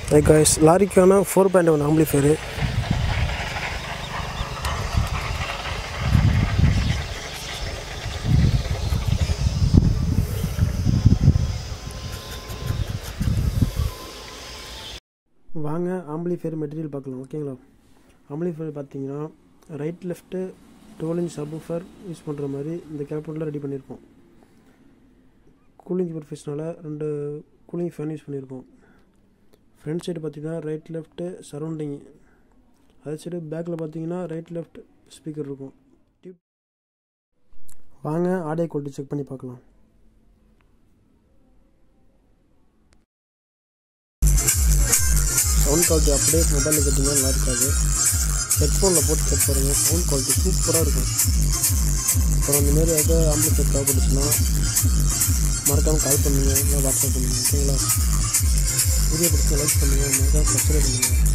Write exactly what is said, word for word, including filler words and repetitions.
Hey guys, லாரிக்கான four point one amplifier. வாங்க amplifier material பார்க்கலாம். ஓகேங்களா? ஆம்பிளிஃபையர் பார்த்தீங்கன்னா right left twelve inch subwoofer use பண்ணுற மாதிரி இந்த கேப்சூலில் ரெடி பண்ணியிருக்கோம். கூலிங் பர்பஸ்னால ரெண்டு கூலிங் ஃபேன் யூஸ் பண்ணியிருக்கோம். ஃப்ரண்ட் சைடு பார்த்தீங்கன்னா ரைட் லெஃப்ட்டு சரௌண்டிங், அதே சைடு பேக்கில் பார்த்தீங்கன்னா ரைட் லெஃப்ட் ஸ்பீக்கர் இருக்கும். வாங்க ஆடியோ குவாலிட்டி செக் பண்ணி பார்க்கலாம். சவுண்ட் குவாலிட்டி அப்படியே மொபைலில் கேட்டிங்கன்னா நல்லா இருக்காது. ஹெட்ஃபோனில் போட்டு செக் பாருங்கள், சவுண்ட் குவாலிட்டி சூப்பராக இருக்கும். அப்புறம் இந்தமாரி ஏதாவது ஆம்பிளிஃபையர் தேவைப்பட்டுச்சுன்னா மறக்காமல் கால் பண்ணுங்கள், இல்லை வாட்ஸ்அப் பண்ணுங்கள். ஓகேங்களா? வீடியோ பிடிச்சா லைக் பண்ணுங்கள், மறக்காமல் சப்ஸ்கிரைப் பண்ணுங்கள்.